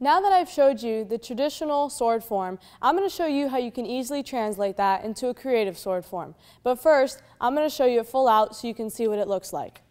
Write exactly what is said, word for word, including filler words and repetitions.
Now that I've showed you the traditional sword form, I'm going to show you how you can easily translate that into a creative sword form. But first, I'm going to show you it full out so you can see what it looks like.